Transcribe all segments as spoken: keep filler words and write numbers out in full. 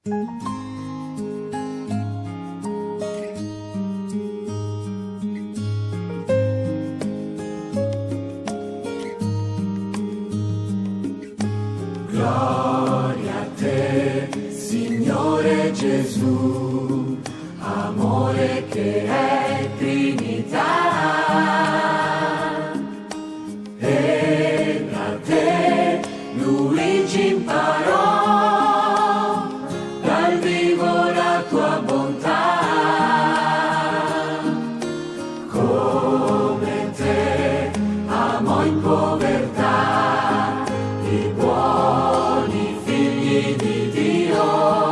Gloria a te, Signore Gesù, amore che è Trinità. E da te Luigi imparò dal vivo la tua bontà. Come te amò in povertà i buoni figli di Dio,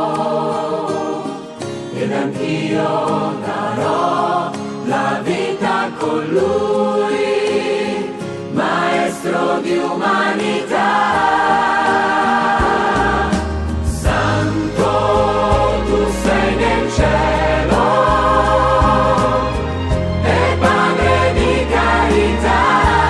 ed anch'io darò la vita con Lui, maestro di umanità. Santo, tu sei nel cielo e Padre di carità.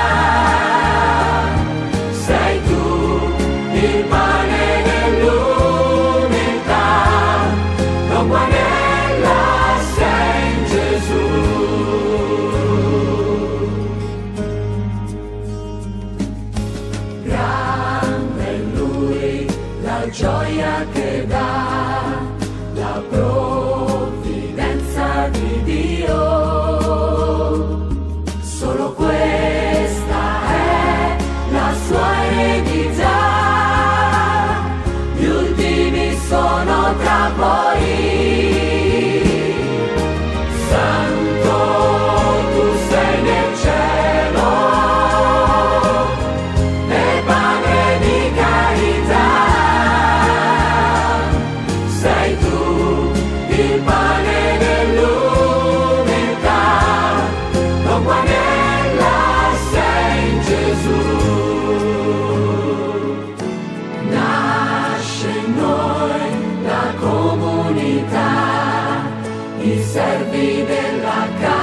Sei tu il pane dell'umiltà, l'uomo nella sei in Gesù. Grande è Lui la gioia che dà, la provvidenza di Dio. Solo questa è la sua eredità, gli ultimi sono tra voi. Santo, tu sei nel cielo e Padre di carità. Sei tu il pane dell'umiltà, l'uomo nella sei in Gesù. Nasce in noi la comunità, i servi della casa.